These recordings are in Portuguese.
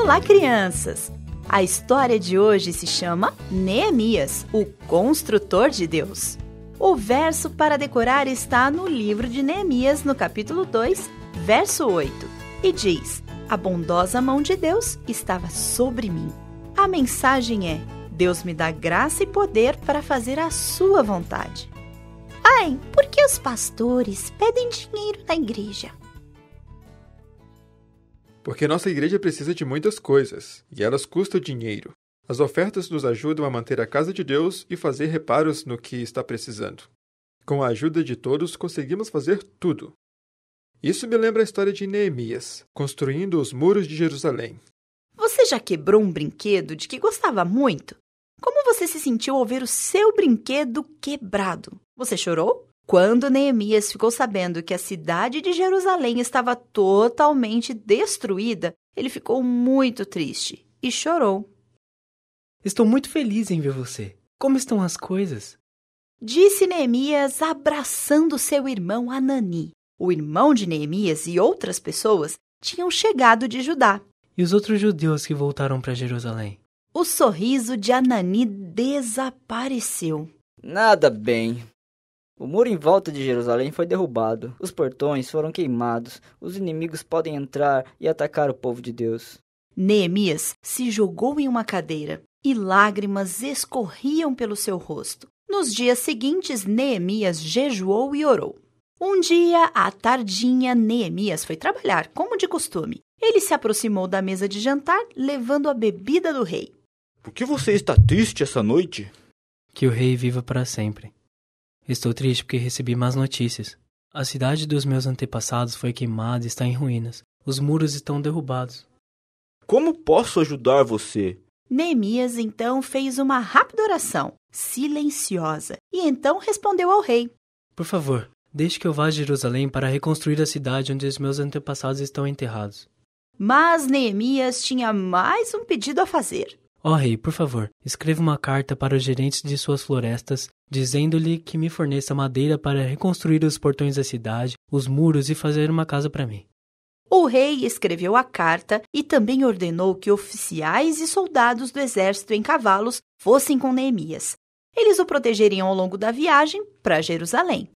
Olá, crianças! A história de hoje se chama Neemias, o construtor de Deus. O verso para decorar está no livro de Neemias, no capítulo 2, verso 8, e diz: A bondosa mão de Deus estava sobre mim. A mensagem é: Deus me dá graça e poder para fazer a sua vontade. Ai, por que os pastores pedem dinheiro na igreja? Porque nossa igreja precisa de muitas coisas, e elas custam dinheiro. As ofertas nos ajudam a manter a casa de Deus e fazer reparos no que está precisando. Com a ajuda de todos, conseguimos fazer tudo. Isso me lembra a história de Neemias, construindo os muros de Jerusalém. Você já quebrou um brinquedo de que gostava muito? Como você se sentiu ao ver o seu brinquedo quebrado? Você chorou? Quando Neemias ficou sabendo que a cidade de Jerusalém estava totalmente destruída, ele ficou muito triste e chorou. Estou muito feliz em ver você. Como estão as coisas? Disse Neemias abraçando seu irmão Hanani. O irmão de Neemias e outras pessoas tinham chegado de Judá. E os outros judeus que voltaram para Jerusalém? O sorriso de Hanani desapareceu. Nada bem. O muro em volta de Jerusalém foi derrubado. Os portões foram queimados. Os inimigos podem entrar e atacar o povo de Deus. Neemias se jogou em uma cadeira e lágrimas escorriam pelo seu rosto. Nos dias seguintes, Neemias jejuou e orou. Um dia, à tardinha, Neemias foi trabalhar, como de costume. Ele se aproximou da mesa de jantar, levando a bebida do rei. Por que você está triste essa noite? Que o rei viva para sempre. Estou triste porque recebi más notícias. A cidade dos meus antepassados foi queimada e está em ruínas. Os muros estão derrubados. Como posso ajudar você? Neemias então fez uma rápida oração, silenciosa, e então respondeu ao rei. Por favor, deixe que eu vá a Jerusalém para reconstruir a cidade onde os meus antepassados estão enterrados. Mas Neemias tinha mais um pedido a fazer. Ó rei, por favor, escreva uma carta para os gerentes de suas florestas, dizendo-lhe que me forneça madeira para reconstruir os portões da cidade, os muros e fazer uma casa para mim. O rei escreveu a carta e também ordenou que oficiais e soldados do exército em cavalos fossem com Neemias. Eles o protegeriam ao longo da viagem para Jerusalém.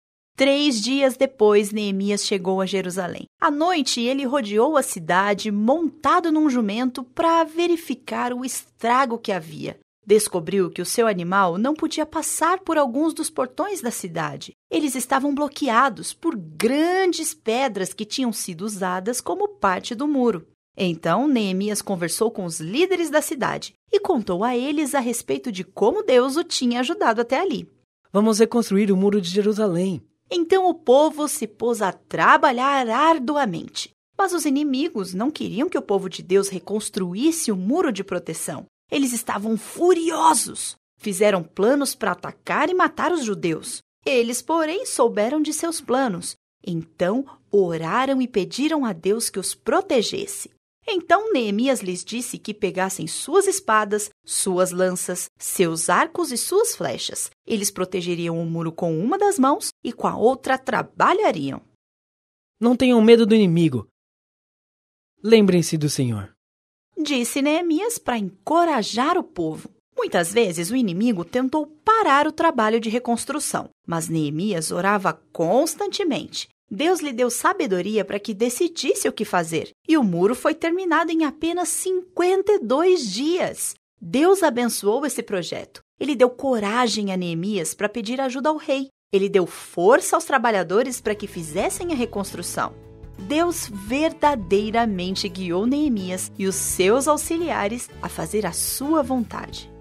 3 dias depois, Neemias chegou a Jerusalém. À noite, ele rodeou a cidade montado num jumento para verificar o estrago que havia. Descobriu que o seu animal não podia passar por alguns dos portões da cidade. Eles estavam bloqueados por grandes pedras que tinham sido usadas como parte do muro. Então, Neemias conversou com os líderes da cidade e contou a eles a respeito de como Deus o tinha ajudado até ali. Vamos reconstruir o muro de Jerusalém. Então o povo se pôs a trabalhar arduamente. Mas os inimigos não queriam que o povo de Deus reconstruísse o muro de proteção. Eles estavam furiosos. Fizeram planos para atacar e matar os judeus. Eles, porém, souberam de seus planos. Então oraram e pediram a Deus que os protegesse. Então Neemias lhes disse que pegassem suas espadas, suas lanças, seus arcos e suas flechas. Eles protegeriam o muro com uma das mãos e com a outra trabalhariam. Não tenham medo do inimigo. Lembrem-se do Senhor. Disse Neemias para encorajar o povo. Muitas vezes o inimigo tentou parar o trabalho de reconstrução, mas Neemias orava constantemente. Deus lhe deu sabedoria para que decidisse o que fazer, e o muro foi terminado em apenas 52 dias. Deus abençoou esse projeto. Ele deu coragem a Neemias para pedir ajuda ao rei. Ele deu força aos trabalhadores para que fizessem a reconstrução. Deus verdadeiramente guiou Neemias e os seus auxiliares a fazer a sua vontade.